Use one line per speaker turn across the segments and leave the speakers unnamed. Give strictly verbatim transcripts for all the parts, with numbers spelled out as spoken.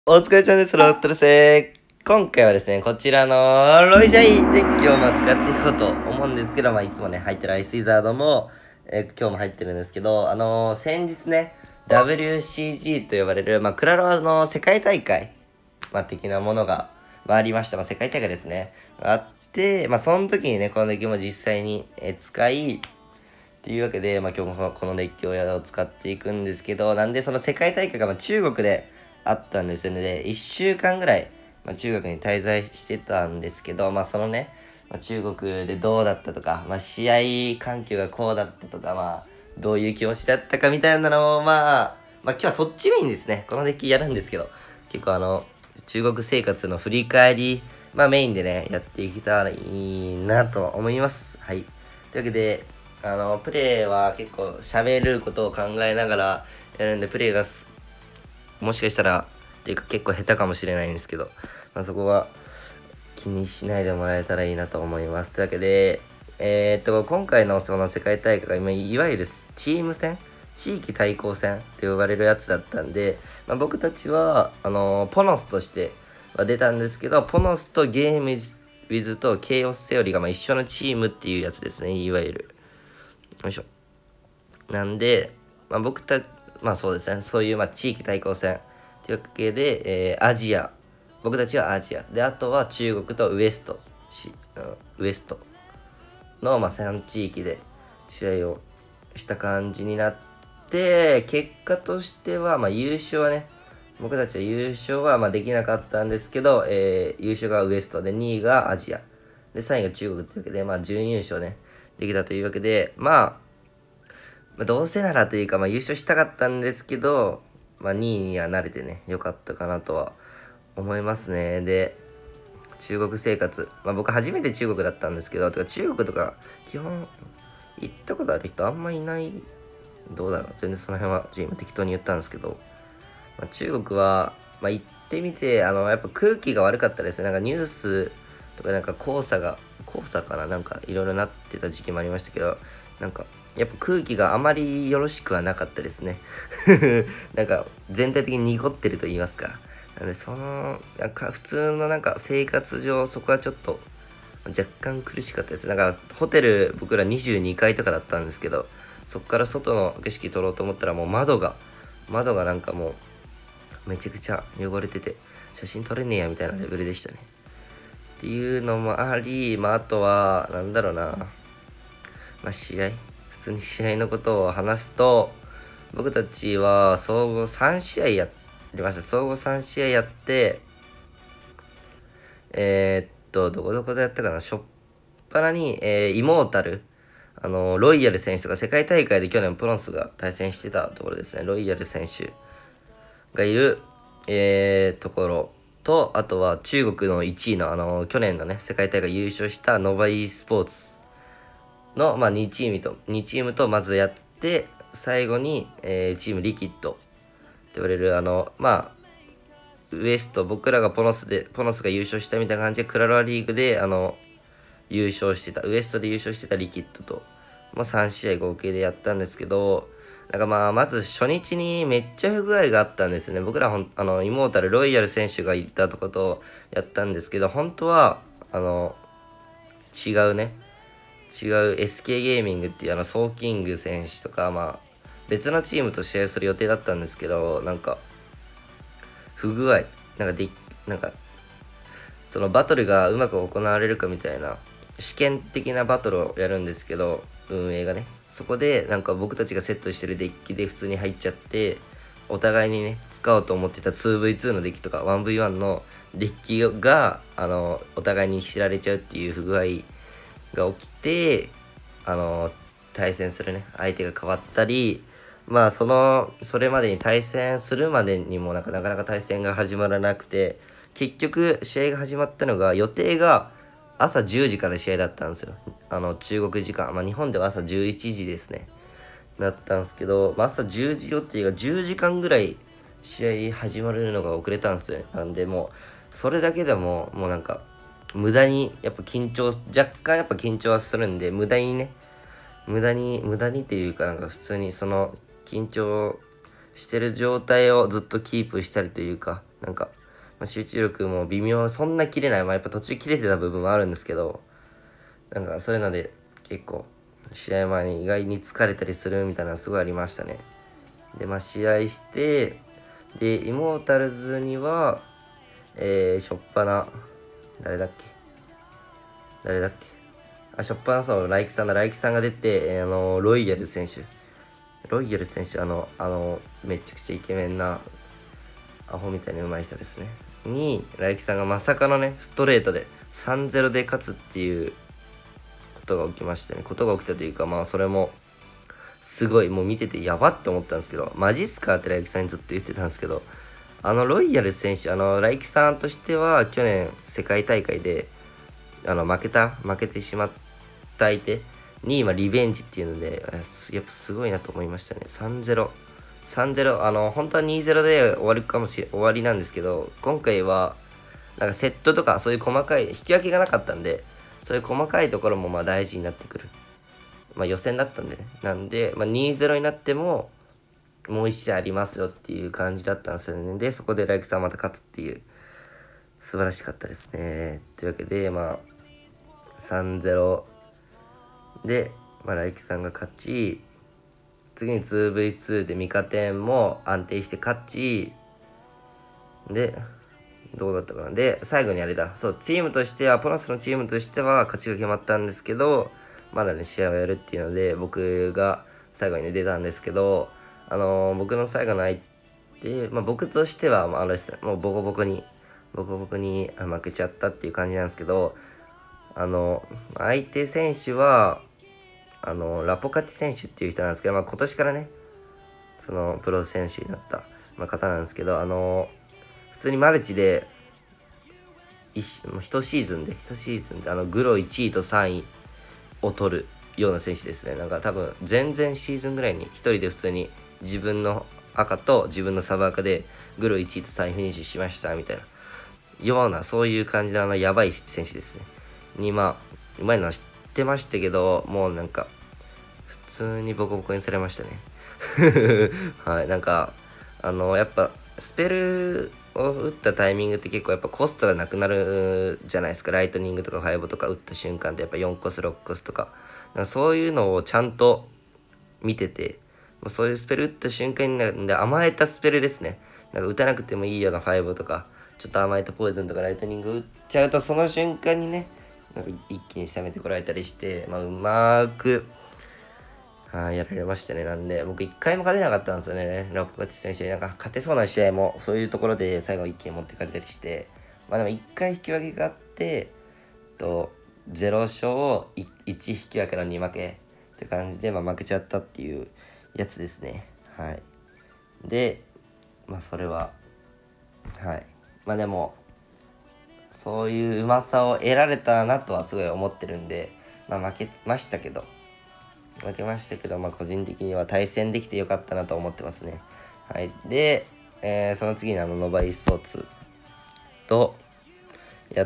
お疲れちゃんです。ロットルセ今回はですね、こちらのロイジャイデッキをまあ使っていこうと思うんですけど、まあいつもね、入ってるアイスウィザードも、えー今日も入ってるんですけど、あのー先日ね、ダブリューシージー と呼ばれる、まあクラロワの世界大会、まあ的なものが、まあありました。まあ世界大会ですね。あって、まあその時にね、このデッキも実際に、えー使い、というわけで、まあ、今日もこのデッキを使っていくんですけど、なんでその世界大会がまあ中国であったんですよね。で、いっしゅうかんぐらい、まあ、中国に滞在してたんですけど、まあそのね、まあ、中国でどうだったとか、まあ試合環境がこうだったとか、まあどういう気持ちだったかみたいなのを、まあ、まあ今日はそっちメインですね。このデッキやるんですけど、結構あの、中国生活の振り返り、まあメインでね、やっていけたらいいなと思います。はい。というわけで、あの、プレイは結構喋ることを考えながらやるんで、プレイがすもしかしたら、っていうか結構下手かもしれないんですけど、まあ、そこは気にしないでもらえたらいいなと思います。というわけで、えー、っと、今回のその世界大会が今、いわゆるチーム戦、地域対抗戦と呼ばれるやつだったんで、まあ、僕たちは、あのポノスとしては出たんですけど、ポノスとゲームウィズとケイオスセオリーがまあ一緒のチームっていうやつですね、いわゆる。よいしょ。なんで、まあ、僕たまあそうですね、そういうまあ地域対抗戦というわけで、えーアジア、僕たちはアジア。で、あとは中国とウエスト、しウエストのまあさん地域で試合をした感じになって、結果としてはまあ優勝はね、僕たちは優勝はまあできなかったんですけど、えー優勝がウエストで、にいがアジア。で、さんいが中国というわけで、まあ準優勝ね、できたというわけで、まあ、まあ、どうせならというか、まあ、優勝したかったんですけど、まあ、にいには慣れてね、良かったかなとは思いますね。で、中国生活、まあ、僕初めて中国だったんですけど、てか中国とか基本行ったことある人あんまいない、どうだろう、全然その辺は今適当に言ったんですけど、まあ、中国は、まあ、行ってみて、あの、やっぱ空気が悪かったですね。なんかニュースとかなんか黄砂が、黄砂かななんかいろいろなってた時期もありましたけど、なんか、やっぱ空気があまりよろしくはなかったですね。なんか全体的に濁ってると言いますか。なので、その、なんか普通のなんか生活上、そこはちょっと若干苦しかったです。なんかホテル僕らにじゅうにかいとかだったんですけど、そこから外の景色撮ろうと思ったらもう窓が、窓がなんかもうめちゃくちゃ汚れてて、写真撮れねえやみたいなレベルでしたね。っていうのもあり、まああとは、なんだろうな、まあ試合普通に試合のことを話すと、僕たちは総合さん試合やりました。総合さん試合やって、えー、っと、どこどこでやったかな、しょっぱなに、えー、イモータル、あの、ロイヤル選手とか世界大会で去年プロンスが対戦してたところですね。ロイヤル選手がいる、えー、ところと、あとは中国のいちいの、あの、去年のね、世界大会優勝したノバ e スポーツの、まあ、にチームと、にチームとまずやって、最後に、えーチームリキッドって言われる、あの、まあ、ウエスト、僕らがポノスで、ポノスが優勝したみたいな感じで、クラロワリーグで、あの、優勝してた、ウエストで優勝してたリキッドと、まあ、さん試合合計でやったんですけど、なんかまあ、まず初日にめっちゃ不具合があったんですね。僕らほん、あの、イモータル、ロイヤル選手が行ったとことやったんですけど、本当は、あの、違うね、違う エスケー ゲーミングっていうあのソーキング選手とか、まあ、別のチームと試合する予定だったんですけど、なんか、不具合、なんかで、なんか、そのバトルがうまく行われるかみたいな、試験的なバトルをやるんですけど、運営がね、そこでなんか僕たちがセットしてるデッキで普通に入っちゃって、お互いにね、使おうと思ってた ツーブイツー のデッキとか ワンブイワン のデッキが、あの、お互いに知られちゃうっていう不具合が起きて、あの、対戦するね、相手が変わったり、まあ、その、それまでに対戦するまでにもなんかなかなか対戦が始まらなくて、結局、試合が始まったのが、予定が朝じゅうじから試合だったんですよ。あの、中国時間。まあ、日本では朝じゅういちじですね。なったんですけど、まあ、朝じゅうじ予定がじゅうじかんぐらい試合始まるのが遅れたんですよね。なんで、もう、それだけでも、もうなんか、無駄に、やっぱ緊張、若干やっぱ緊張はするんで、無駄にね、無駄に、無駄にっていうか、なんか普通にその、緊張してる状態をずっとキープしたりというか、 なんか、まあ、集中力も微妙、そんな切れない、まあ、やっぱ途中切れてた部分もあるんですけど、なんかそういうので結構試合前に意外に疲れたりするみたいなのすごいありましたね。で、まあ試合して、で、イモータルズには、えー、しょっぱな、誰だっけ誰だっけあ、しょっぱな、そう、ライキさんだ、ライキさんが出て、えー、あの、ロイヤル選手。ロイヤル選手、あの、あの、めちゃくちゃイケメンな、アホみたいに上手い人ですね。に、ライキさんがまさかのね、ストレートでさんたいゼロで勝つっていうことが起きましたね。ことが起きたというか、まあ、それも、すごい、もう見ててやばって思ったんですけど、マジっすかってライキさんにずっと言ってたんですけど、あの、ロイヤル選手、あの、ライキさんとしては、去年、世界大会で、あの、負けた、負けてしまった相手に今、リベンジっていうので、やっぱすごいなと思いましたね。さんたいゼロ。さんたいゼロ、あの、本当はにたいゼロで終わるかもしれ、終わりなんですけど、今回は、なんかセットとか、そういう細かい、引き分けがなかったんで、そういう細かいところもまあ大事になってくる。まあ予選だったんでね。なんで、まあ、にたいゼロになっても、もういち試合ありますよっていう感じだったんですよね。で、そこでライクさんまた勝つっていう、素晴らしかったですね。というわけで、まあ、さんたいゼロで、まあ、ライキさんが勝ち、次に ツーブイツー でミカテンも安定して勝ち、で、どうだったかな。で、最後にあれだ。そう、チームとしては、ポノスのチームとしては勝ちが決まったんですけど、まだね、試合をやるっていうので、僕が最後に、ね、出たんですけど、あのー、僕の最後の相手、まあ、僕としては、まあ、あれですね、もうボコボコに、ボコボコに負けちゃったっていう感じなんですけど、あの、相手選手は、あの、ラポカチ選手っていう人なんですけど、まあ、今年からね、その、プロ選手になった、まあ、方なんですけど、あの、普通にマルチで、いシーズンで、いちシーズンで、あの、グロいちいとさんいを取るような選手ですね。なんか多分、前々シーズンぐらいに、一人で普通に自分の赤と自分のサブ赤で、グロいちいとさんいフィニッシュしました、みたいな、ような、そういう感じの、あの、やばい選手ですね。に、まあ、うまいのは知ってましたけど、もうなんか、普通にボコボコにされましたね。はい、なんか、あの、やっぱ、スペルを打ったタイミングって結構やっぱコストがなくなるじゃないですか。ライトニングとかファイブとか打った瞬間ってやっぱよんコス、ろっコスとか。なんかそういうのをちゃんと見てて、そういうスペル打った瞬間になんで甘えたスペルですね。なんか打たなくてもいいようなファイブとか、ちょっと甘えたポイズンとかライトニング打っちゃうとその瞬間にね、なんか一気に攻めてこられたりして、まあ、うまーく、はい、やられましたね。なんで、僕一回も勝てなかったんですよね。ラップガチ選手。なんか勝てそうな試合も、そういうところで最後一気に持ってかれたりして、まあでも一回引き分けがあって、と、ゼロ勝、いち引き分けのに負けって感じで、まあ負けちゃったっていうやつですね。はい。で、まあそれは、はい。まあでも、そういううまさを得られたなとはすごい思ってるんで、まあ負けましたけど、負けましたけど、まあ個人的には対戦できてよかったなと思ってますね。はい。で、えー、その次にあの、ノバ e スポーツとやって、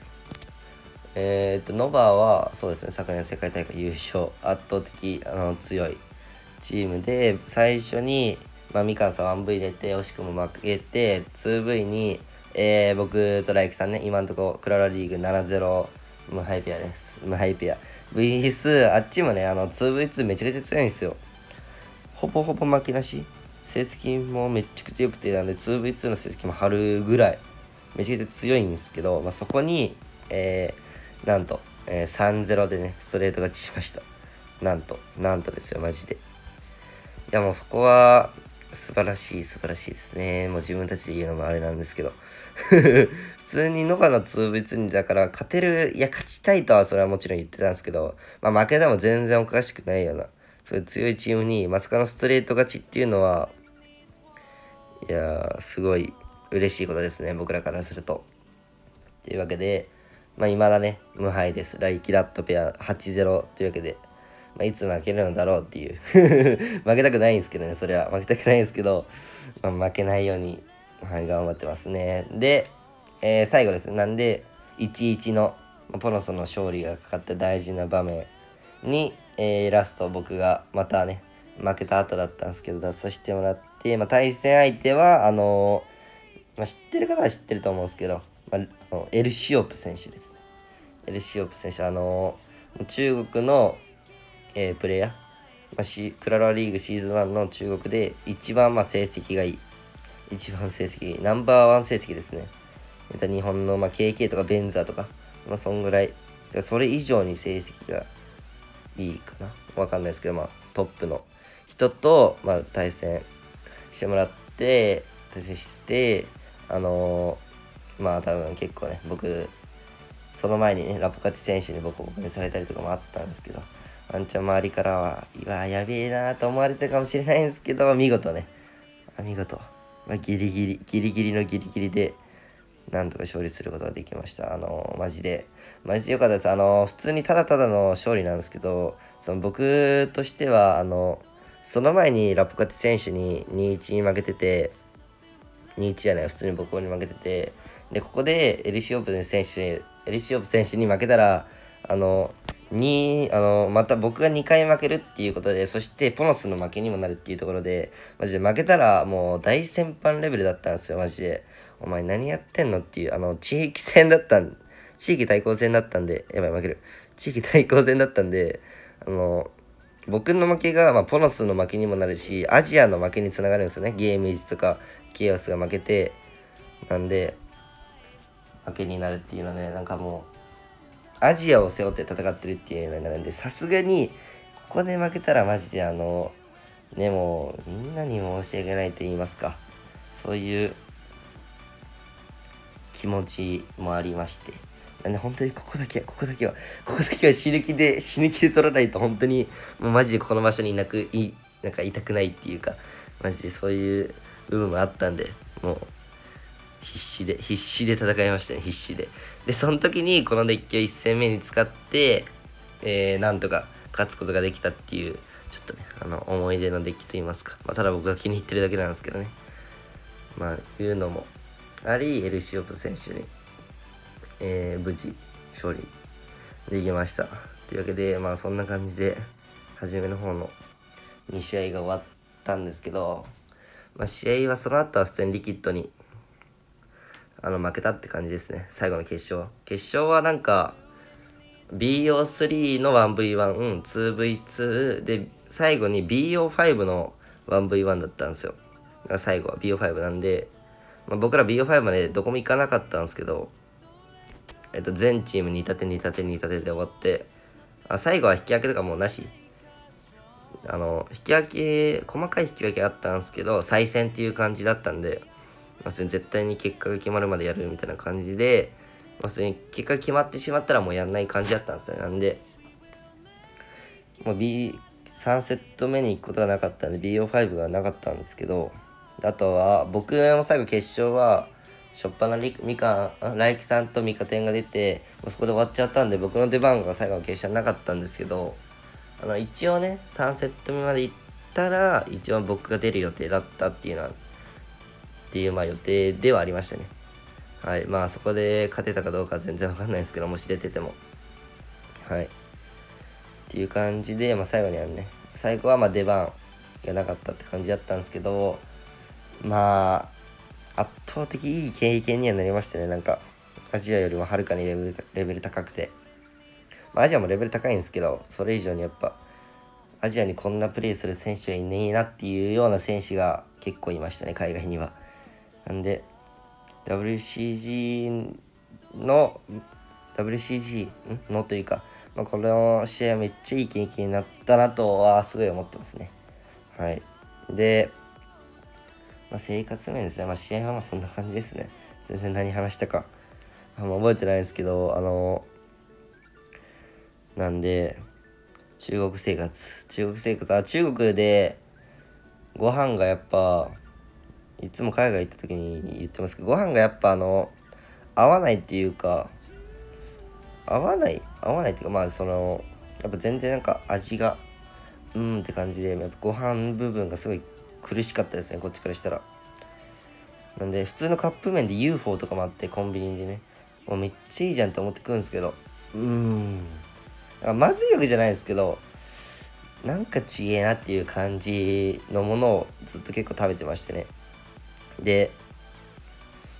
えー、と、ノバは、そうですね、昨年世界大会優勝、圧倒的あの強いチームで、最初に、まあ、みかんさん ワンブイ 出て、惜しくも負けて、ツーブイ に、えー、僕とライキさんね、今のところ、クララリーグななたいゼロ、無敗ペアです。無敗ペア。ブイ 数、あっちもね、あの、ツーブイツー めちゃくちゃ強いんですよ。ほぼほぼ負けなし。成績もめちゃくちゃ良くて、なんで ツーブイツー の成績も張るぐらい、めちゃくちゃ強いんですけど、まあ、そこに、えー、なんと、えー、さんたいゼロでね、ストレート勝ちしました。なんと、なんとですよ、マジで。いや、もうそこは、素晴らしい、素晴らしいですね。もう自分たちで言うのもあれなんですけど。普通にノバのツーブイツーにだから勝てる、いや、勝ちたいとはそれはもちろん言ってたんですけど、まあ負けても全然おかしくないような、そういう強いチームにまさかのストレート勝ちっていうのは、いやー、すごい嬉しいことですね、僕らからすると。というわけで、まあ未だね、無敗です。ライキラットペアはちたいゼロというわけで、まあ、いつ負けるのだろうっていう負けたくないんですけどね、それは。負けたくないんですけど、まあ、負けないように、はい、頑張ってますね。で、えー、最後です。なんで、いちいちのポノソの勝利がかかった大事な場面に、えー、ラスト僕がまたね、負けた後だったんですけど、出させてもらって、まあ、対戦相手は、あのー、 まあ、知ってる方は知ってると思うんですけど、まあ、あのエルシオプ選手ですね。エルシオプ選手、あのー中国の、えープレイヤー、まあ、シクラロワリーグシーズンワンの中国で一番まあ成績がいい、一番成績、ナンバーワン成績ですね。日本のまあ ケーケー とかベンザーとか、まあ、そんぐらい、それ以上に成績がいいかな。わかんないですけど、まあ、トップの人と、まあ、対戦してもらって、対戦して、あのーまあ、多分結構ね、僕、その前にね、ラポカチ選手にボコボコにされたりとかもあったんですけど、ワンチャン周りからは、うわ、やべえなと思われたかもしれないんですけど、見事ね、見事、まあ、ギリギリ、ギリギリのギリギリで、なんとか勝利することができました。あのマジで、マジで良かったです。あの普通にただただの勝利なんですけど、その僕としては、あのその前にラポカティ選手ににたいいちに負けてて、にたいいちじゃない、普通に僕に負けてて、で、ここでエリシオプ選手、エリシオプ選手に負けたら、あの、にあのまた僕がにかい負けるっていうことで、そしてポノスの負けにもなるっていうところで、マジで負けたらもう大戦犯レベルだったんですよ、マジで。お前何やってんのっていう、あの、地域戦だったん、地域対抗戦だったんで、やばい負ける。地域対抗戦だったんで、あの、僕の負けが、まあ、ポノスの負けにもなるし、アジアの負けにつながるんですよね。ゲームいちとか、ケイオスが負けて、なんで、負けになるっていうので、なんかもう、アジアを背負って戦ってるっていうのになるんで、さすがに、ここで負けたらマジであの、ね、もう、みんなに申し訳ないと言いますか、そういう気持ちもありまして。なんで本当にここだけは、ここだけは、ここだけは死ぬ気で、死ぬ気で取らないと本当に、もうマジでこの場所にいなく、い、なんかいたくないっていうか、マジでそういう部分もあったんで、もう、必死で、必死で戦いましたね、必死で。で、その時にこのデッキをいち戦目に使って、えー、なんとか勝つことができたっていう、ちょっとね、あの、思い出のデッキと言いますか。まあ、ただ僕が気に入ってるだけなんですけどね。まあ、いうのもあり、エルシオプ選手に、えー、無事、勝利できました。というわけで、まあ、そんな感じで、初めの方のに試合が終わったんですけど、まあ、試合はその後は普通にリキッドに、あの負けたって感じですね。最後の決勝。決勝はなんか ビーオースリー の ワンブイワン、ツーブイツー で最後に ビーオーファイブ の ワンブイワン だったんですよ。だから最後は ビーオーファイブ なんで、まあ、僕ら ビーオーファイブ までどこも行かなかったんですけど、えっと、全チームに立てに立てに立てで終わって、あ最後は引き分けとかもうなし。あの、引き分け、細かい引き分けあったんですけど、再戦っていう感じだったんで、まあ、絶対に結果が決まるまでやるみたいな感じで、まあ、それに結果が決まってしまったらもうやんない感じだったんですよ。なんで、もう B、さんセット目に行くことがなかったんで、ビーオーファイブ がなかったんですけど、あとは、僕も最後決勝は、しょっぱなみかん、来輝さんとミカテンが出て、もうそこで終わっちゃったんで、僕の出番が最後の決勝なかったんですけど、あの、一応ね、さんセット目まで行ったら、一応僕が出る予定だったっていうのは、っていうまあ予定ではありましたね。はい。まあそこで勝てたかどうかは全然わかんないですけど、もし出てても。はい。っていう感じで、まあ最後にはね、最後はまあ出番がなかったって感じだったんですけど、まあ、圧倒的いい経験にはなりましたね。なんか、アジアよりもはるかにレベルレベル高くて。まあアジアもレベル高いんですけど、それ以上にやっぱ、アジアにこんなプレーする選手はいねえなっていうような選手が結構いましたね、海外には。なんで、ダブリューシージー の、ダブリューシージー のというか、まあ、この試合はめっちゃいい経験になったなとはすごい思ってますね。はい。で、まあ、生活面ですね。まあ、試合はまあそんな感じですね。全然何話したか、あんま覚えてないんですけど、あの、なんで、中国生活、中国生活、あ、中国でご飯がやっぱ、いつも海外行った時に言ってますけど、ご飯がやっぱあの、合わないっていうか、合わない合わないっていうか、まあその、やっぱ全然なんか味が、うーんって感じで、やっぱご飯部分がすごい苦しかったですね、こっちからしたら。なんで、普通のカップ麺で ユーフォー とかもあって、コンビニでね、もうめっちゃいいじゃんって思って食うんですけど、うーん。まずいわけじゃないんですけど、なんかちげえなっていう感じのものをずっと結構食べてましてね。で、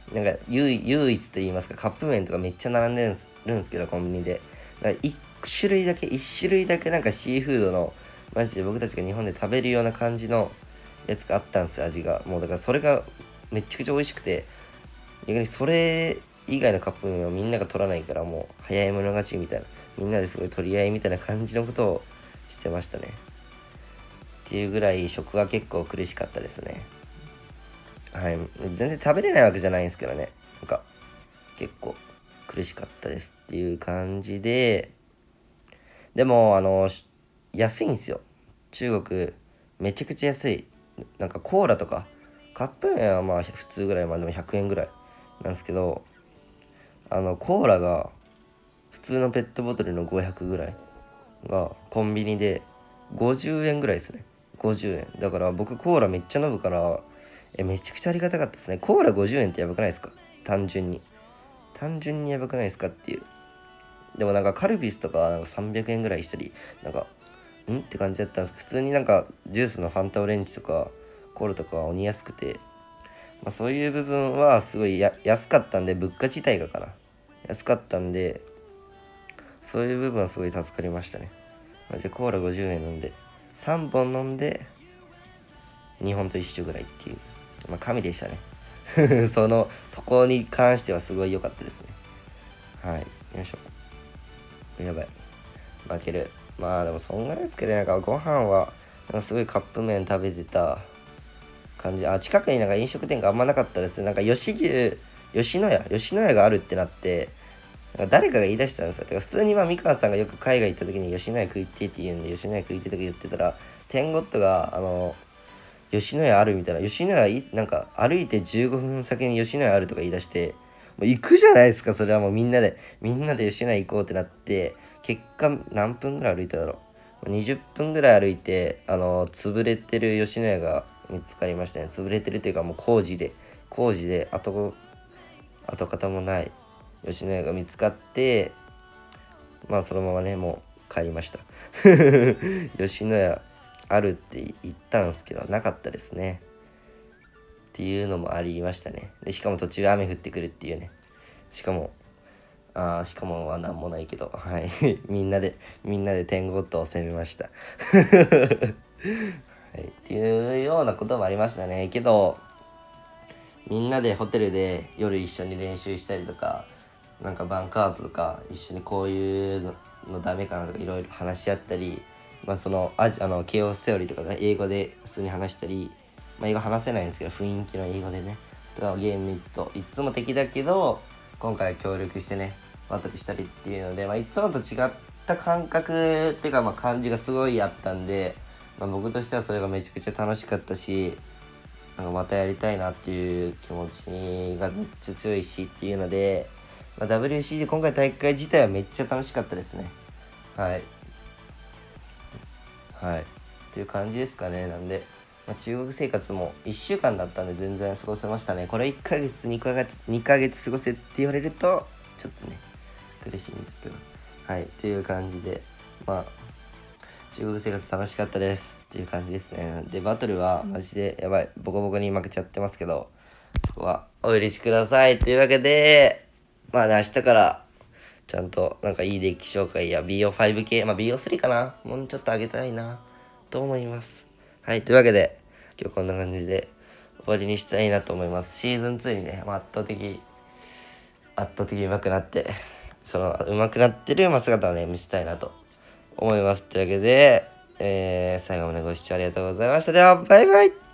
なんか唯唯一と言いますか、カップ麺とかめっちゃ並んでるんでするんですけど、コンビニで。だからいち種類だけ、いち種類だけなんかシーフードの、マジで僕たちが日本で食べるような感じのやつがあったんですよ、味が。もうだからそれがめっちゃくちゃ美味しくて、逆にそれ以外のカップ麺はみんなが取らないから、もう早い者勝ちみたいな、みんなですごい取り合いみたいな感じのことをしてましたね。っていうぐらい食が結構苦しかったですね。はい、全然食べれないわけじゃないんですけどね、なんか結構苦しかったですっていう感じで、でもあの安いんですよ、中国。めちゃくちゃ安い。なんかコーラとかカップ麺はまあ普通ぐらい、まあでもひゃくえんぐらいなんですけど、あのコーラが普通のペットボトルのごひゃくぐらいがコンビニでごじゅうえんぐらいですね。ごじゅうえんだから、僕コーラめっちゃ飲むから、えめちゃくちゃありがたかったですね。コーラごじゅうえんってやばくないですか？単純に単純にやばくないですかっていう。でもなんかカルピスとかはなんかさんびゃくえんぐらいしたり、なんかんって感じだったんですけど、普通になんかジュースのファンタオレンジとかコーラとかは鬼安くて、まあ、そういう部分はすごいや安かったんで、物価自体がかな安かったんで、そういう部分はすごい助かりましたね。マジでコーラごじゅうえん飲んでさんぼん飲んでにほんと一緒ぐらいっていう、まあ神でしたね。そのそこに関してはすごい良かったですね。はい、よいしょ。やばい、負ける。まあでもそんぐらいですけど、なんかご飯はなんかすごいカップ麺食べてた感じ。あ、近くになんか飲食店があんまなかったです。なんか吉牛吉野家吉野家があるってなって、なんか誰かが言い出したんですよ。てか普通にまあ三河さんがよく海外行った時に吉野家食いてって言うんで、吉野家食いてとか言ってたら、テンゴットがあの吉野家あるみたいな、吉野家なんか歩いてじゅうごふん先に吉野家あるとか言い出して、もう行くじゃないですか。それはもうみんなでみんなで吉野家行こうってなって、結果何分ぐらい歩いただろう、にじゅっぷんぐらい歩いて、あの潰れてる吉野家が見つかりましたね。潰れてるっていうか、もう工事で工事で跡跡形もない吉野家が見つかって、まあそのままねもう帰りました。吉野家あるって言ったんですけど、なかったですねっていうのもありましたね。でしかも途中雨降ってくるっていうね。しかもあーしかもは何もないけど、はいみんなでみんなで点ゴットを攻めました。はい、っていうようなこともありましたね。けどみんなでホテルで夜一緒に練習したりとか、なんかバンカートとか一緒にこういうのダメかなとかいろいろ話し合ったり、まあそのアジあのケイオスセオリーとかが英語で普通に話したり、まあ英語話せないんですけど雰囲気の英語でね、とかゲーム見つといつも敵だけど今回は協力してねバトルしたりっていうので、まあいつもと違った感覚っていうかまあ感じがすごいあったんで、まあ、僕としてはそれがめちゃくちゃ楽しかったし、なんかまたやりたいなっていう気持ちがめっちゃ強いしっていうので、まあ、ダブリューシージー 今回大会自体はめっちゃ楽しかったですね。はいはいっていう感じですかね。なんで、まあ、中国生活もいっしゅうかんだったんで全然過ごせましたね。これいっかげつにかげつにかげつ過ごせって言われるとちょっとね苦しいんですけど、はいっていう感じで、まあ中国生活楽しかったですっていう感じですね。でバトルはマジでやばい、ボコボコに負けちゃってますけど、そこはお許しくださいというわけで、まあね明日からちゃんとなんかいいデッキ紹介や ビーオーファイブ 系、まあ ビーオースリー かな、もうちょっと上げたいなと思います。はい、というわけで今日こんな感じで終わりにしたいなと思います。シーズンツーにね、まあ、圧倒的圧倒的に上手くなって、その上手くなってる姿をね見せたいなと思います。というわけで、えー、最後までご視聴ありがとうございました。ではバイバイ。